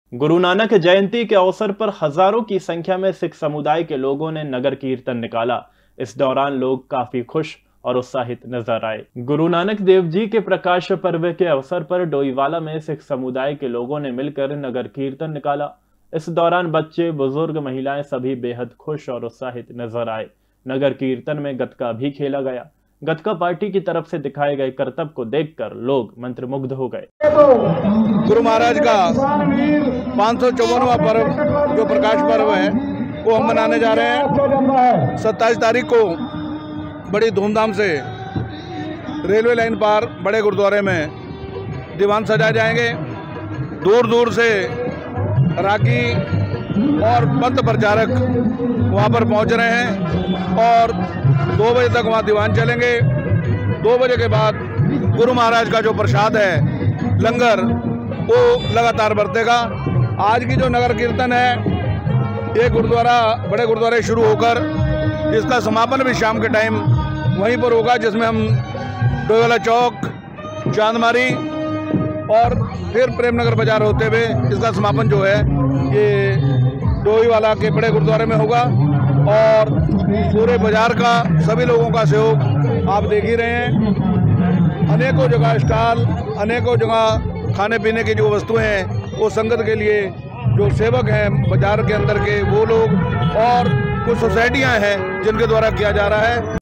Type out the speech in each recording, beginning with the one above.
गुरु नानक जयंती के अवसर पर हजारों की संख्या में सिख समुदाय के लोगों ने नगर कीर्तन निकाला। इस दौरान लोग काफी खुश और उत्साहित नजर आए। गुरु नानक देव जी के प्रकाश पर्व के अवसर पर डोईवाला में सिख समुदाय के लोगों ने मिलकर नगर कीर्तन निकाला। इस दौरान बच्चे, बुजुर्ग, महिलाएं सभी बेहद खुश और उत्साहित नजर आए। नगर कीर्तन में गतका भी खेला गया। गतका पार्टी की तरफ से दिखाए गए करतब को देखकर लोग मंत्रमुग्ध हो गए। गुरु महाराज का 554वां पर्व जो प्रकाश पर्व है वो हम मनाने जा रहे हैं। 27 तारीख को बड़ी धूमधाम से रेलवे लाइन पार बड़े गुरुद्वारे में दीवान सजाए जाएंगे। दूर दूर से रागी और पंथ प्रचारक वहाँ पर पहुँच रहे हैं और 2 बजे तक वहाँ दीवान चलेंगे। 2 बजे के बाद गुरु महाराज का जो प्रसाद है लंगर वो लगातार बरतेगा। आज की जो नगर कीर्तन है ये गुरुद्वारा बड़े गुरुद्वारे शुरू होकर इसका समापन भी शाम के टाइम वहीं पर होगा, जिसमें हम डोईवाला चौक, चांदमारी और फिर प्रेमनगर बाजार होते हुए इसका समापन जो है ये डोईवाला के बड़े गुरुद्वारे में होगा। और पूरे बाजार का सभी लोगों का सहयोग आप देख ही रहे हैं। अनेकों जगह स्टॉल, अनेकों जगह खाने पीने की जो वस्तुएं हैं वो संगत के लिए जो सेवक हैं बाजार के अंदर के वो लोग और कुछ सोसाइटियां हैं जिनके द्वारा किया जा रहा है।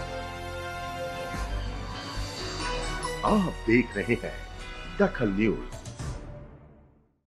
आप देख रहे हैं दखल न्यूज।